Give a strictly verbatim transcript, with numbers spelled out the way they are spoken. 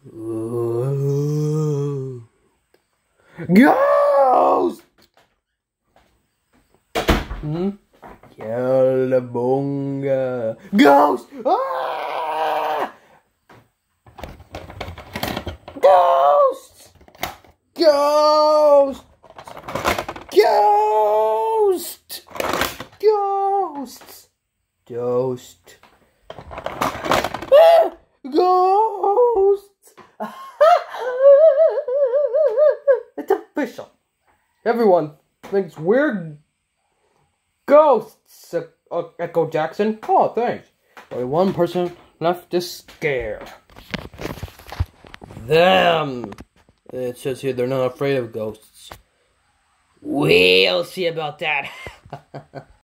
Ooh. Ghost! Hmm? Cowabunga. Ghost! Ah! Ghost! Ghost! Ghost! Ghost! Ghost! Ah! Ghost! It's official. Everyone thinks we're ghosts, uh, Echo Jackson. Oh, thanks. Only one person left to scare. Them. It says here they're not afraid of ghosts. We'll see about that.